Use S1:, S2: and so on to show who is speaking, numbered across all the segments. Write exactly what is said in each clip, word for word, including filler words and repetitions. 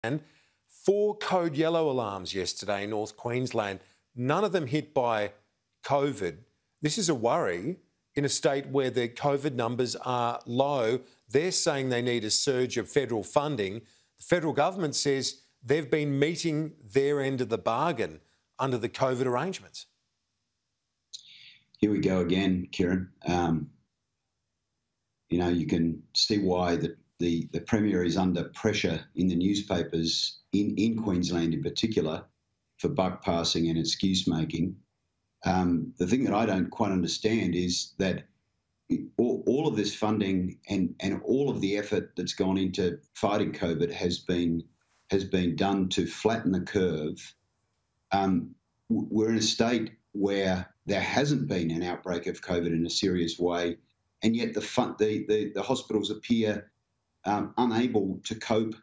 S1: And four code yellow alarms yesterday in North Queensland, none of them hit by COVID. This is a worry in a state where the COVID numbers are low. They're saying they need a surge of federal funding. The federal government says they've been meeting their end of the bargain under the COVID arrangements.
S2: Here we go again, Kieran. Um, you know, you can see why the, the, the Premier is under pressure in the newspapers, in, in Queensland in particular, for buck passing and excuse making. Um, the thing that I don't quite understand is that all, all of this funding and, and all of the effort that's gone into fighting COVID has been has been done to flatten the curve. Um, we're in a state where there hasn't been an outbreak of COVID in a serious way, and yet the fun, the, the, the hospitals appear um, unable to cope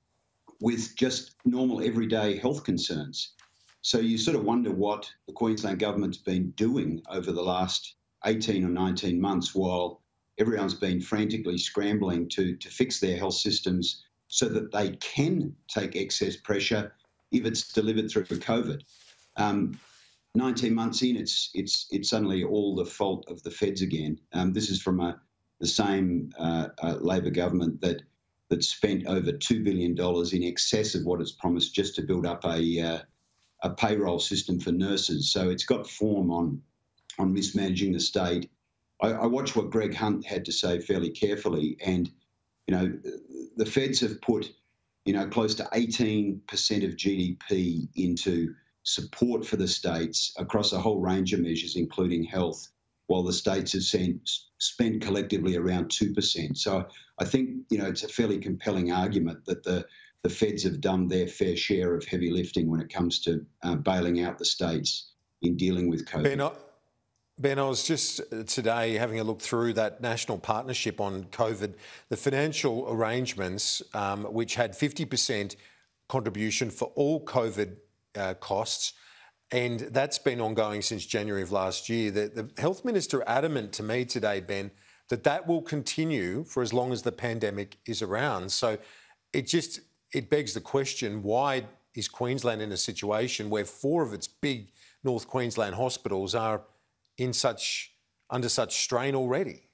S2: with just normal everyday health concerns. So you sort of wonder what the Queensland government's been doing over the last eighteen or nineteen months while everyone's been frantically scrambling to, to fix their health systems so that they can take excess pressure if it's delivered through COVID. Um, nineteen months in, it's it's it's suddenly all the fault of the feds again. Um, this is from a, the same uh, uh, Labor government that that spent over two billion dollars in excess of what it's promised just to build up a uh, a payroll system for nurses. So it's got form on on mismanaging the state. I, I watched what Greg Hunt had to say fairly carefully, and you know the feds have put you know close to eighteen percent of G D P into support for the states across a whole range of measures, including health, while the states have sent, spent collectively around two percent. So I think you know it's a fairly compelling argument that the the feds have done their fair share of heavy lifting when it comes to uh, bailing out the states in dealing with COVID.
S1: Ben, I, Ben, I was just today having a look through that national partnership on COVID, the financial arrangements, um, which had fifty percent contribution for all COVID uh, costs, and that's been ongoing since January of last year. The, the health minister adamant to me today, Ben, that that will continue for as long as the pandemic is around. So it just... It begs the question, why is Queensland in a situation where four of its big North Queensland hospitals are in such under such strain already?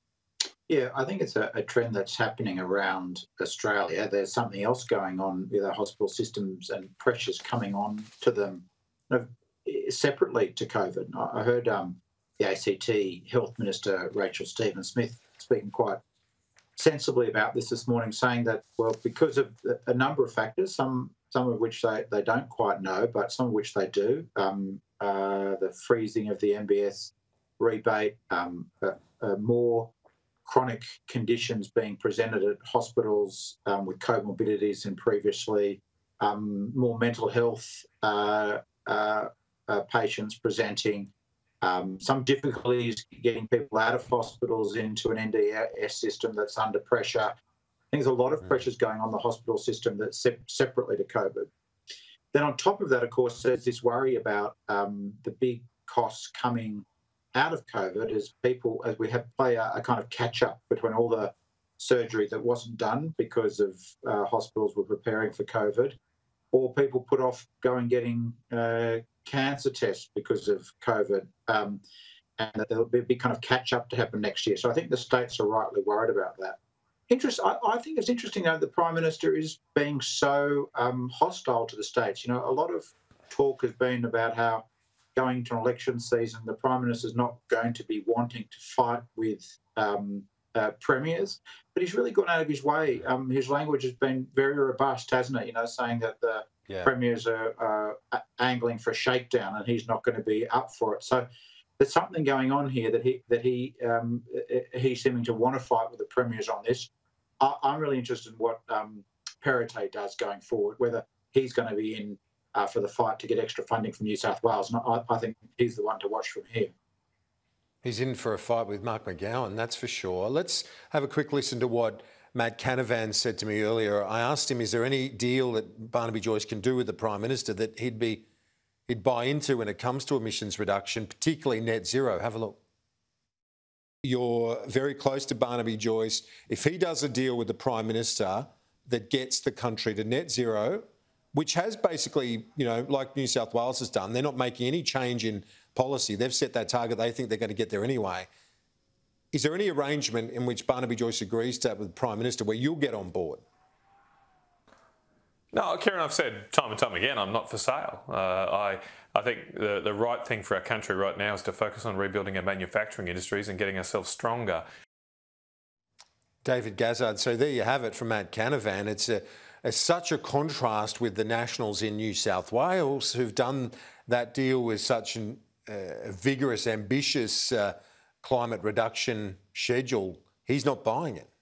S3: Yeah, I think it's a, a trend that's happening around Australia. There's something else going on with our hospital systems and pressures coming on to them you know, separately to COVID. I heard um, the A C T Health Minister, Rachel Stephen-Smith, speaking quite sensibly about this this morning, saying that, well, because of a number of factors, some some of which they, they don't quite know, but some of which they do, um, uh, the freezing of the M B S rebate, um, uh, uh, more chronic conditions being presented at hospitals um, with comorbidities than previously, um, more mental health uh, uh, uh, patients presenting, Um, some difficulties getting people out of hospitals into an N D S system that's under pressure. I think there's a lot of pressures going on the hospital system that's se separately to COVID. Then on top of that, of course, there's this worry about um, the big costs coming out of COVID as people, as we have play a, a kind of catch up between all the surgery that wasn't done because of uh, hospitals were preparing for COVID, or people put off going getting uh, cancer tests because of COVID, um, and that there'll be a big kind of catch-up to happen next year. So I think the states are rightly worried about that. Interest, I, I think it's interesting, though, the Prime Minister is being so um, hostile to the states. You know, a lot of talk has been about how going into an election season, the Prime Minister's not going to be wanting to fight with um, uh, premiers, but he's really gone out of his way. Um, his language has been very robust, hasn't it? You know, saying that the Yeah. premiers are uh, angling for a shakedown, and he's not going to be up for it. So there's something going on here that he that he um, he's seeming to want to fight with the premiers on this. I, I'm really interested in what um, Perrottet does going forward, whether he's going to be in uh, for the fight to get extra funding from New South Wales. And I, I think he's the one to watch from here.
S1: He's in for a fight with Mark McGowan, that's for sure. Let's have a quick listen to what Matt Canavan said to me earlier. I asked him, is there any deal that Barnaby Joyce can do with the Prime Minister that he'd be he'd buy into when it comes to emissions reduction, particularly net zero? Have a look. You're very close to Barnaby Joyce. If he does a deal with the Prime Minister, that gets the country to net zero, which has basically, you know, like New South Wales has done, they're not making any change in policy. They've set that target. They think they're going to get there anyway. Is there any arrangement in which Barnaby Joyce agrees to that with the Prime Minister where you'll get on board?
S4: No, Kieran, I've said time and time again, I'm not for sale. Uh, I I think the, the right thing for our country right now is to focus on rebuilding our manufacturing industries and getting ourselves stronger.
S1: David Gazzard, so there you have it from Matt Canavan. It's, a, it's such a contrast with the Nationals in New South Wales who've done that deal with such an, uh, a vigorous, ambitious uh, climate reduction schedule. He's not buying it.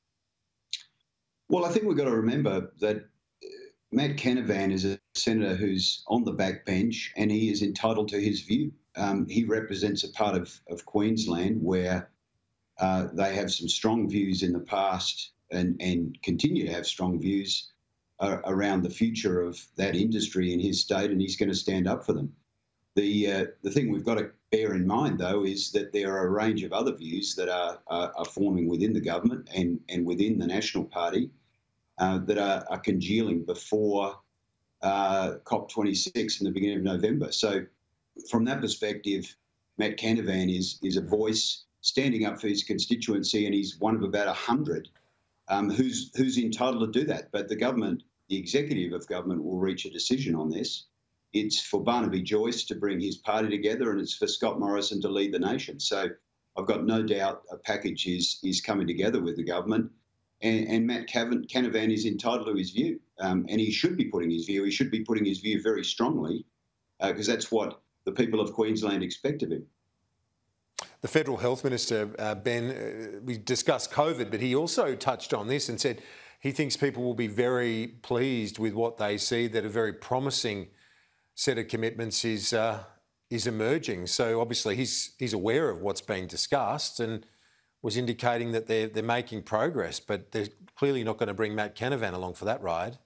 S2: Well, I think we've got to remember that Matt Canavan is a senator who's on the backbench and he is entitled to his view. Um, he represents a part of, of Queensland where uh, they have some strong views in the past and, and continue to have strong views uh, around the future of that industry in his state, and he's going to stand up for them. The, uh, the thing we've got to bear in mind, though, is that there are a range of other views that are, are, are forming within the government and, and within the National Party Uh, that are, are congealing before uh, COP twenty-six in the beginning of November. So from that perspective, Matt Canavan is, is a voice standing up for his constituency, and he's one of about one hundred um, who's, who's entitled to do that. But the government, the executive of government, will reach a decision on this. It's for Barnaby Joyce to bring his party together, and it's for Scott Morrison to lead the nation. So I've got no doubt a package is, is coming together with the government. And, and Matt Canavan is entitled to his view, um, and he should be putting his view. He should be putting his view very strongly, because uh, that's what the people of Queensland expect of him.
S1: The Federal Health Minister, uh, Ben, uh, we discussed COVID, but he also touched on this and said he thinks people will be very pleased with what they see, that a very promising set of commitments is uh, is emerging. So obviously he's he's aware of what's being discussed and was indicating that they're, they're making progress, but they're clearly not going to bring Matt Canavan along for that ride.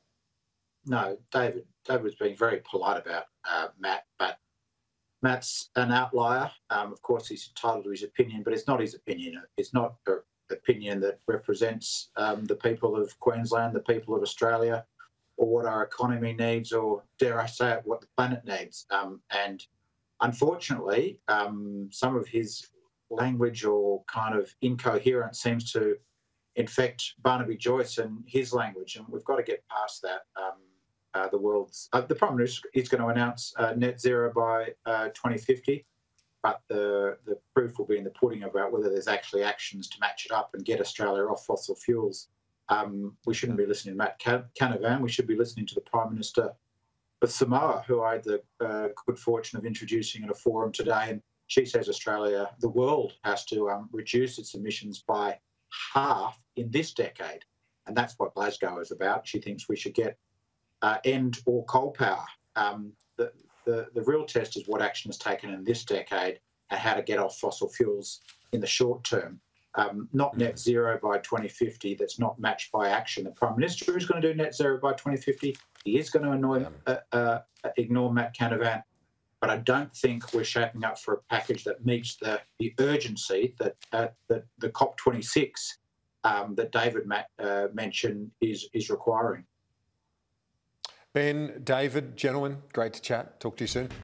S3: No, David, David was being very polite about uh, Matt, but Matt's an outlier. Um, of course, he's entitled to his opinion, but it's not his opinion. It's not an opinion that represents um, the people of Queensland, the people of Australia, or what our economy needs, or dare I say it, what the planet needs. Um, and unfortunately, um, some of his language or kind of incoherence seems to infect Barnaby Joyce and his language, and we've got to get past that. Um, uh, the world's uh, the Prime Minister is going to announce uh, net zero by uh, twenty fifty, but the the proof will be in the pudding about whether there's actually actions to match it up and get Australia off fossil fuels. Um, we shouldn't be listening to Matt Canavan. We should be listening to the Prime Minister of Samoa, who I had the uh, good fortune of introducing at a forum today. And she says Australia, the world, has to um, reduce its emissions by half in this decade. And that's what Glasgow is about. She thinks we should get uh, end all coal power. Um, the, the, the real test is what action is taken in this decade and how to get off fossil fuels in the short term. Um, not net zero by twenty fifty, that's not matched by action. The Prime Minister is going to do net zero by twenty fifty. He is going to annoy, uh, uh, ignore Matt Canavan. But I don't think we're shaping up for a package that meets the, the urgency that, uh, that the COP twenty-six um, that David Matt, uh, mentioned is, is requiring.
S1: Ben, David, gentlemen, great to chat. Talk to you soon.